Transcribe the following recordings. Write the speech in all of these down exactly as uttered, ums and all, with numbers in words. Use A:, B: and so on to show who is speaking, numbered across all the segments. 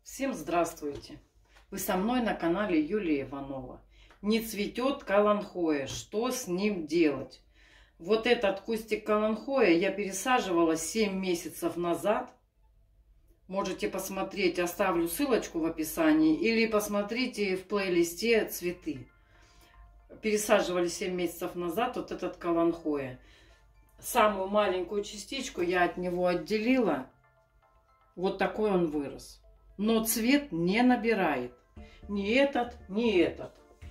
A: Всем здравствуйте! Вы со мной на канале Юлия Иванова. Не цветет каланхоя. Что с ним делать? Вот этот кустик каланхоя я пересаживала семь месяцев назад. Можете посмотреть, оставлю ссылочку в описании. Или посмотрите в плейлисте цветы. Пересаживали семь месяцев назад вот этот каланхоя. Самую маленькую частичку я от него отделила. Вот такой он вырос. Но цвет не набирает. Ни этот, ни этот.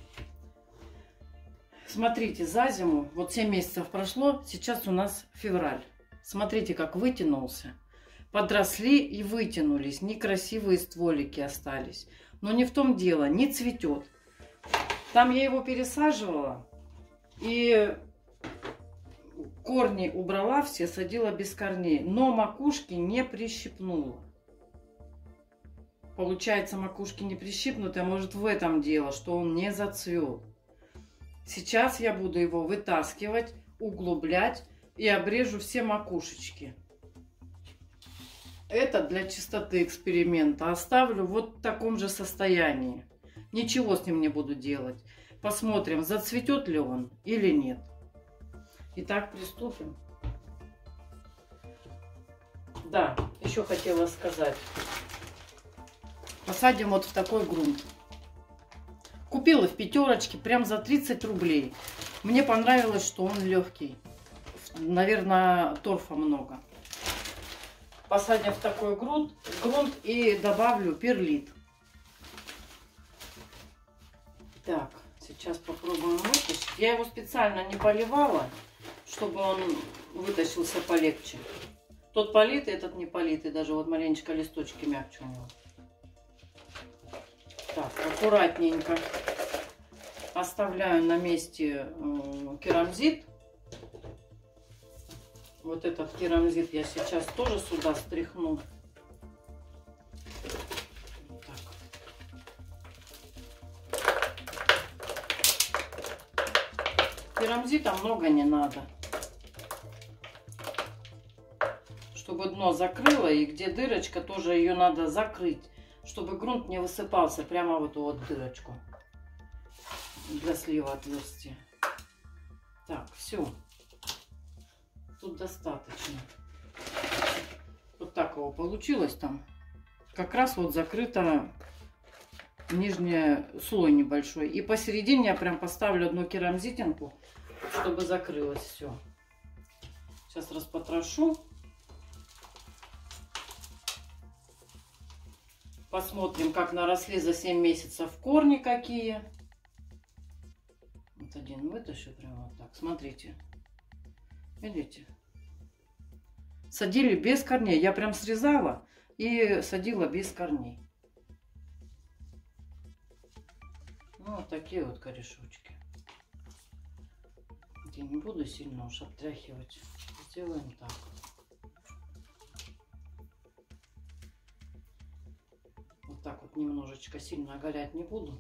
A: Смотрите, за зиму, вот семь месяцев прошло, сейчас у нас февраль. Смотрите, как вытянулся. Подросли и вытянулись. Некрасивые стволики остались. Но не в том дело, не цветет. Там я его пересаживала. И корни убрала все, садила без корней. Но макушки не прищипнула. Получается, макушки не прищипнуты, а может в этом дело, что он не зацвел. Сейчас я буду его вытаскивать, углублять и обрежу все макушечки. Это для чистоты эксперимента. Оставлю вот в таком же состоянии. Ничего с ним не буду делать. Посмотрим, зацветет ли он или нет. Итак, приступим. Да, еще хотела сказать. Посадим вот в такой грунт. Купила в пятерочке прям за тридцать рублей. Мне понравилось, что он легкий. Наверное, торфа много. Посадим в такой грунт, грунт и добавлю перлит. Так, сейчас попробуем вытащить. Я его специально не поливала, чтобы он вытащился полегче. Тот политый, этот не политый. Даже вот маленечко листочки мягче у него. Так, аккуратненько оставляю на месте э, керамзит. Вот этот керамзит я сейчас тоже сюда стряхну. Вот так. Керамзита много не надо. Чтобы дно закрыло, и где дырочка, тоже ее надо закрыть. Чтобы грунт не высыпался прямо в эту вот дырочку для слива отверстия. Так, все. Тут достаточно. Вот так его получилось там. Как раз вот закрыто нижний слой небольшой. И посередине я прям поставлю одну керамзитинку, чтобы закрылось все. Сейчас распотрошу. Посмотрим, как наросли за семь месяцев корни какие. Вот один вытащу прямо вот так. Смотрите. Видите? Садили без корней. Я прям срезала и садила без корней. Ну, вот такие вот корешочки. Я не буду сильно уж обтряхивать. Сделаем так. Так вот немножечко сильно оголять не буду.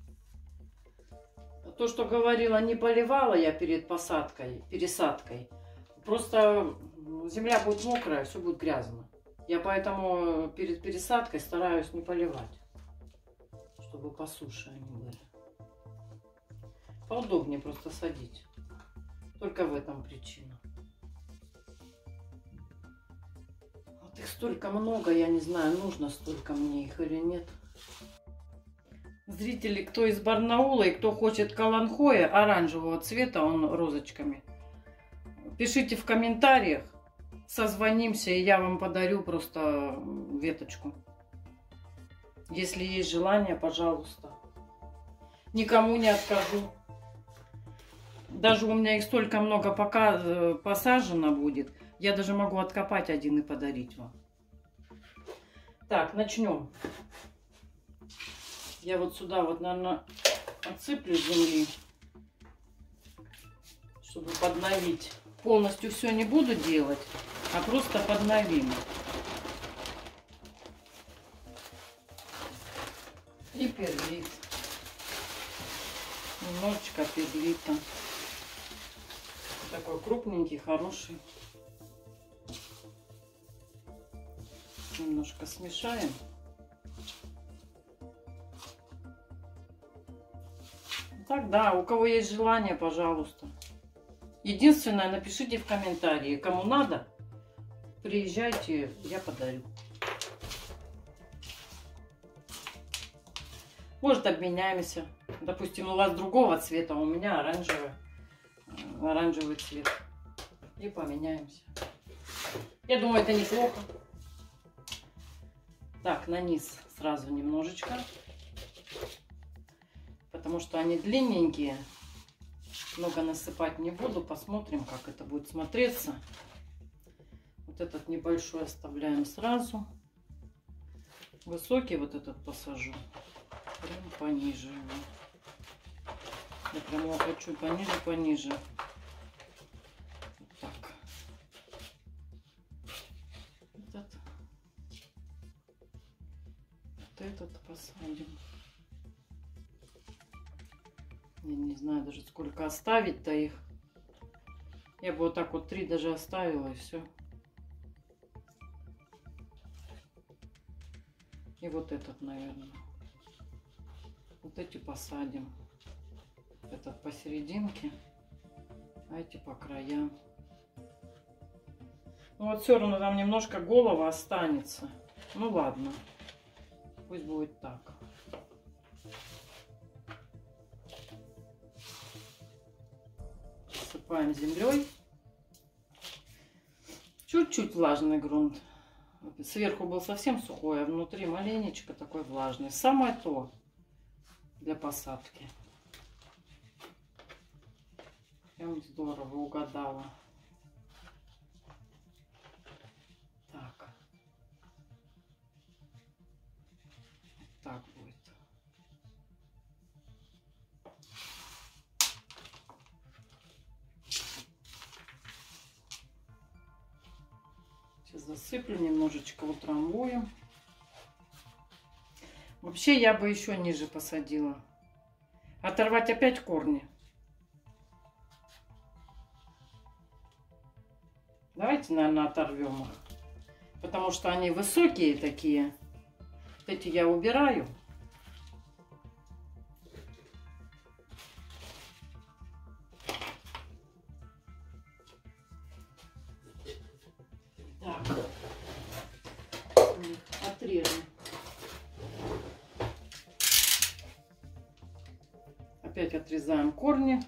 A: То, что говорила, не поливала я перед посадкой, пересадкой. Просто земля будет мокрая, все будет грязно. Я поэтому перед пересадкой стараюсь не поливать, чтобы по суше они были. Поудобнее просто садить. Только в этом причина. Их столько много, я не знаю, нужно столько мне их или нет. Зрители, кто из Барнаула и кто хочет каланхоя оранжевого цвета, он розочками, пишите в комментариях, созвонимся, и я вам подарю просто веточку. Если есть желание, пожалуйста. Никому не откажу. Даже у меня их столько много пока посажено будет. Я даже могу откопать один и подарить вам. Так, начнем. Я вот сюда вот, наверное, отсыплю земли, чтобы подновить. Полностью все не буду делать, а просто подновим. И перлит. Немножечко перлита. Такой крупненький, хороший. Немножко смешаем. Тогда, у кого есть желание, пожалуйста. Единственное, напишите в комментарии, кому надо, приезжайте, я подарю. Может, обменяемся. Допустим, у вас другого цвета, у меня оранжевый, оранжевый цвет. И поменяемся. Я думаю, это неплохо. Так, на низ сразу немножечко. Потому что они длинненькие. Много насыпать не буду. Посмотрим, как это будет смотреться. Вот этот небольшой оставляем сразу. Высокий вот этот посажу. Прям пониже его. Я прям его хочу пониже, пониже. Вот так. Этот. Вот этот посадим. Я не знаю даже, сколько оставить-то их. Я бы вот так вот три даже оставила, и все. И вот этот, наверное. Вот эти посадим. Этот посерединке, а эти по краям. Ну вот все равно там немножко голова останется. Ну ладно, пусть будет так. Посыпаем землей. Чуть-чуть влажный грунт. Сверху был совсем сухой, а внутри маленечко такой влажный. Самое то для посадки. Прям здорово угадала. Так. Так будет. Сейчас засыплю, немножечко утрамбуем. Вообще я бы еще ниже посадила. Оторвать опять корни. Давайте, наверное, оторвем их. Потому что они высокие такие. Вот эти я убираю. Так. Отрежем. Опять отрезаем корни.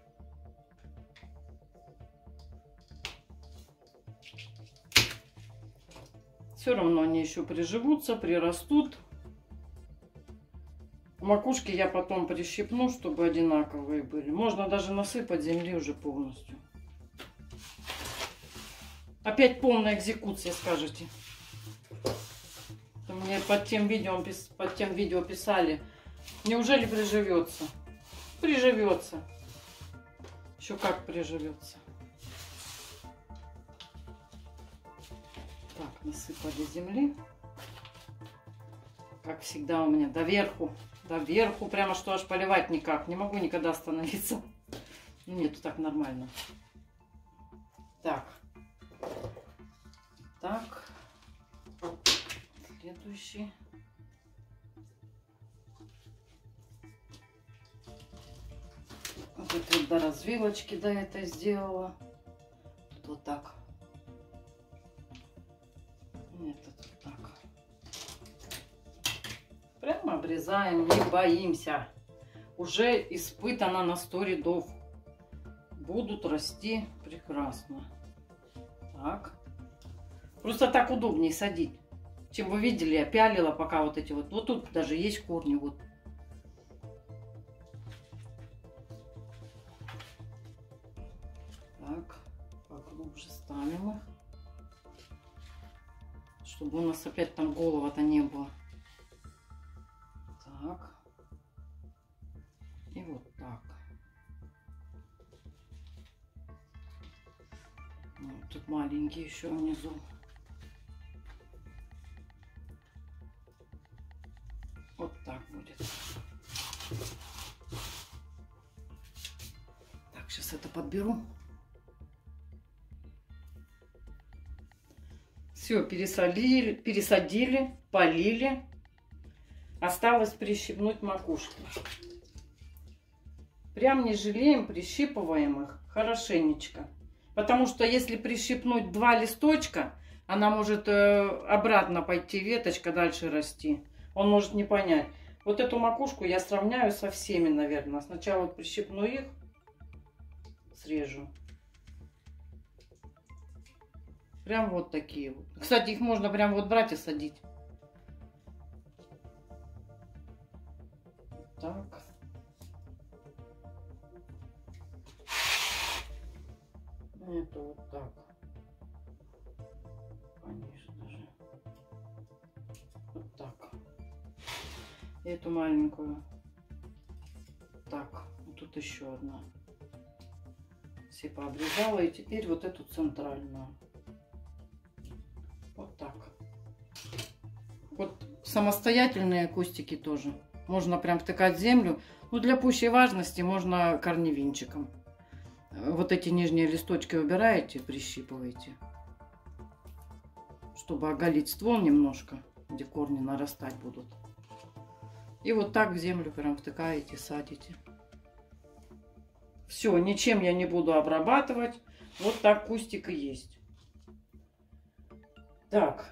A: Все равно они еще приживутся, прирастут. Макушки я потом прищипну, чтобы одинаковые были. Можно даже насыпать земли уже полностью. Опять полная экзекуция, скажете. Мне под тем видео, под тем видео писали, неужели приживется? Приживется. Еще как приживется. Так, насыпали земли. Как всегда у меня доверху. Доверху, прямо что аж поливать никак. Не могу никогда остановиться. Ну, нет, так нормально. Так. Так. Следующий. Вот это вот до развилочки до этой сделала. Тут вот так. Этот вот так. Прямо обрезаем, не боимся. Уже испытано на сто рядов. Будут расти прекрасно. Так. Просто так удобнее садить. Чем вы видели, я пялила пока вот эти вот. Вот тут даже есть корни. Вот. Так. Поглубже ставим их. Чтобы у нас опять там голова-то не было. Так. И вот так. Вот тут маленький еще внизу. Вот так будет. Так, сейчас это подберу. Все, пересадили, пересадили, полили. Осталось прищипнуть макушки. Прям не жалеем, прищипываем их хорошенечко. Потому что если прищипнуть два листочка, она может э, обратно пойти, веточка дальше расти. Он может не понять. Вот эту макушку я сравняю со всеми, наверное. Сначала вот прищипну их, срежу. Прям вот такие вот. Кстати, их можно прям вот брать и садить. Так. Это вот так. Конечно же. Вот так. И эту маленькую. Так. Вот тут еще одна. Все пообрезала. И теперь вот эту центральную. Вот так. Вот самостоятельные кустики тоже. Можно прям втыкать в землю. Ну, для пущей важности можно корневинчиком. Вот эти нижние листочки убираете, прищипываете, чтобы оголить ствол немножко, где корни нарастать будут. И вот так в землю прям втыкаете, садите. Все, ничем я не буду обрабатывать. Вот так кустик и есть. Так.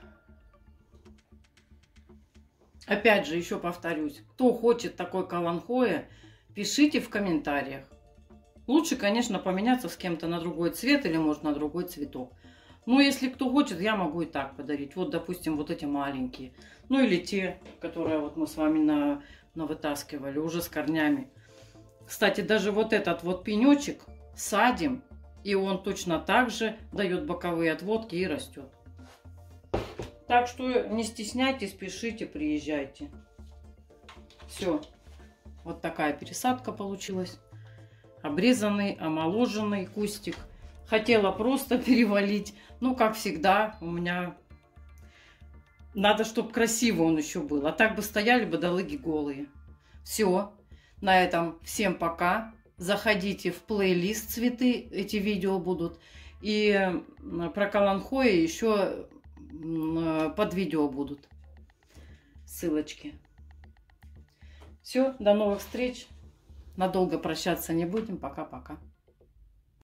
A: Опять же, еще повторюсь, кто хочет такой каланхоэ, пишите в комментариях. Лучше, конечно, поменяться с кем-то на другой цвет или, может, на другой цветок. Но если кто хочет, я могу и так подарить. Вот, допустим, вот эти маленькие. Ну, или те, которые вот мы с вами на, на вытаскивали, уже с корнями. Кстати, даже вот этот вот пенечек садим, и он точно так же дает боковые отводки и растет. Так что не стесняйтесь, пишите, приезжайте. Все. Вот такая пересадка получилась. Обрезанный, омоложенный кустик. Хотела просто перевалить. Ну, как всегда, у меня надо, чтобы красиво он еще был. А так бы стояли бы долыги голые. Все. На этом всем пока. Заходите в плейлист «Цветы». Эти видео будут. И про каланхоэ еще под видео будут ссылочки. Все. До новых встреч. Надолго прощаться не будем. Пока-пока.